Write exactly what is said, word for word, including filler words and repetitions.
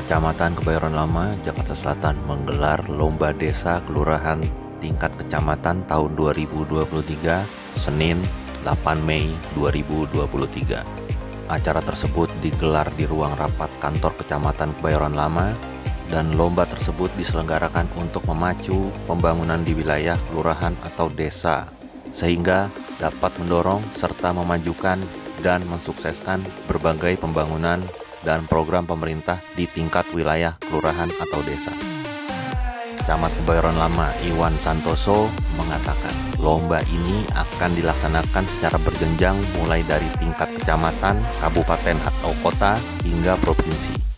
Kecamatan Kebayoran Lama, Jakarta Selatan menggelar Lomba Desa Kelurahan tingkat kecamatan tahun dua ribu dua puluh tiga, Senin delapan Mei dua ribu dua puluh tiga. Acara tersebut digelar di ruang rapat kantor Kecamatan Kebayoran Lama dan lomba tersebut diselenggarakan untuk memacu pembangunan di wilayah kelurahan atau desa sehingga dapat mendorong serta memajukan dan mensukseskan berbagai pembangunan dan program pemerintah di tingkat wilayah kelurahan atau desa. Camat Kebayoran Lama Iwan Santoso mengatakan lomba ini akan dilaksanakan secara berjenjang mulai dari tingkat kecamatan, kabupaten atau kota hingga provinsi.